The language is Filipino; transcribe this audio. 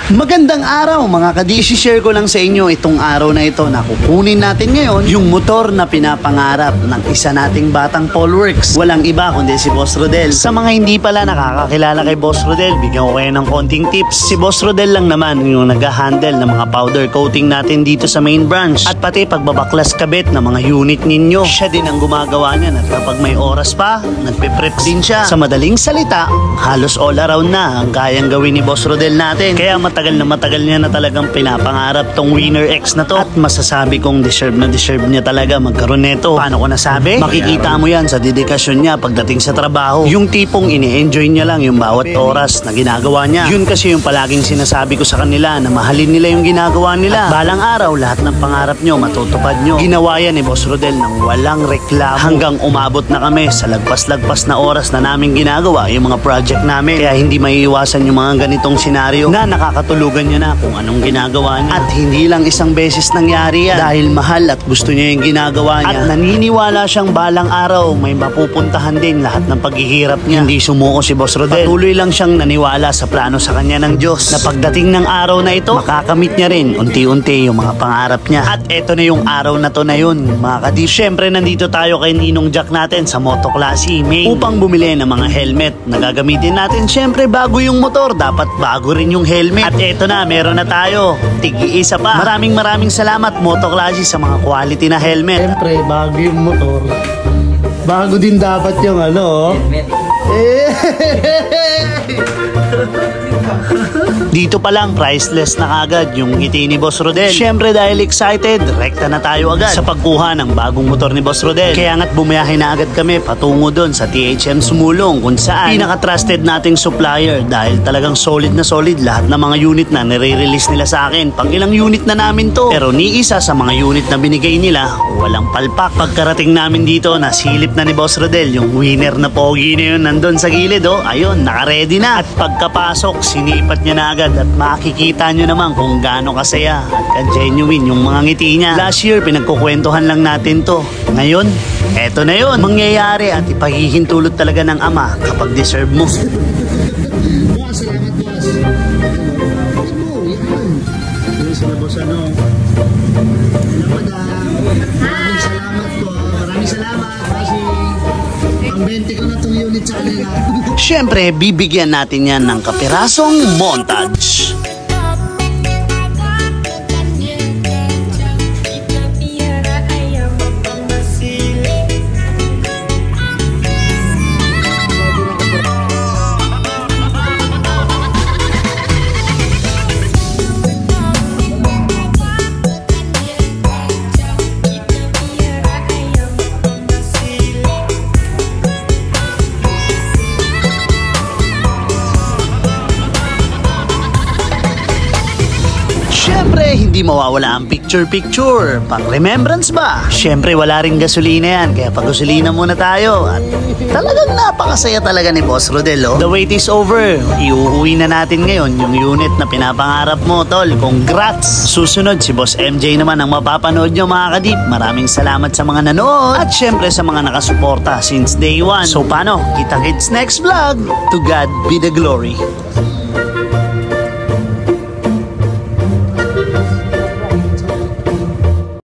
Magandang araw mga kadisi, share ko lang sa inyo itong araw na ito na kukunin natin ngayon yung motor na pinapangarap ng isa nating batang Polworks. Walang iba kundi si Boss Rodel. Sa mga hindi pala nakakakilala kay Boss Rodel, bigyan ko kayo ng konting tips. Si Boss Rodel lang naman yung nag-handle ng mga powder coating natin dito sa main branch at pati pagbabaklas kabit ng mga unit ninyo. Siya din ang gumagawa niyan at kapag may oras pa, nagpe-prep din siya. Sa madaling salita, halos all around na ang kayang gawin ni Boss Rodel natin. Kaya matagal niya na talagang pinapangarap tong Winner X na to at masasabi kong deserve niya talaga magkaroon nito. Paano ko nasabi? Makikita mo yan sa dedikasyon niya pagdating sa trabaho. Yung tipong ini-enjoy niya lang yung bawat oras na ginagawa niya. Yun kasi yung palaging sinasabi ko sa kanila na mahalin nila yung ginagawa nila. At balang araw, lahat ng pangarap nyo matutupad nyo. Ginawa yan ni Boss Rodel ng walang reklamo hanggang umabot na kami sa lagpas-lagpas na oras na namin ginagawa yung mga project namin. Kaya hindi maiiwasan yung mga ganitong senaryo na nakakatulugan niya na kung anong ginagawa niya. At hindi lang isang beses nangyari yan dahil mahal at gusto niya yung ginagawa niya. At naniniwala siyang balang araw may mapupuntahan din lahat ng paghihirap niya. Hindi sumuko si Boss Rodel. Patuloy lang siyang naniwala sa plano sa kanya ng Diyos na pagdating ng araw na ito, makakamit niya rin unti-unti yung mga pangarap niya. At eto na yung araw na to na yun mga kadip. Siyempre nandito tayo kay Ninong Jack natin sa Moto Klase Main upang bumili ng mga helmet na gagamitin natin. Siyempre bago yung motor, dapat bago rin yung helmet. At eto na, meron na tayo. Tig-iisa pa. Maraming salamat Moto Klase sa mga quality na helmet. Siyempre, bago yung motor, bago din dapat yung helmet. Dito pa lang, priceless na kagad yung ngiti ni Boss Rodel. Siyempre dahil excited, rekta na tayo agad sa pagkuha ng bagong motor ni Boss Rodel. Kaya nga't bumiyahe na agad kami patungo doon sa THM Sumulong kung saan pinaka-trusted nating supplier dahil talagang solid na solid lahat ng mga unit na nire-release nila sa akin. Pang ilang unit na namin to. Pero ni isa sa mga unit na binigay nila, walang palpak. Pagkarating namin dito, nasilip na ni Boss Rodel yung winner na pogi na yun nandun sa gilid. Ayun, naka-ready na. At pagkapasok, sinipat niya na agad at makikita nyo naman kung gaano kasaya at ka-genuine yung mga ngiti niya. Last year, pinagkukwentuhan lang natin to. Ngayon, eto na yun. Mangyayari at ipahihintulot talaga ng Ama kapag deserve mo. Boss, salamat boss. Boss mo, yan. Yan sila boss Maraming salamat po. Maraming salamat kasi ang 20 ko na itong unit sa kanila. Siyempre, bibigyan natin yan ng kapirasong montage. Siyempre, hindi mawawala ang picture-picture. Pang remembrance ba? Siyempre, wala ring gasolina yan. Kaya pag-gasolina muna tayo. At talagang napakasaya talaga ni Boss Rodel. The wait is over. Iuuwi na natin ngayon yung unit na pinapangarap mo, tol. Congrats! Susunod, si Boss MJ naman ang mapapanood nyo mga kadip. Maraming salamat sa mga nanood. At siyempre sa mga nakasuporta since day one. So paano? Kita-kits next vlog. To God be the glory.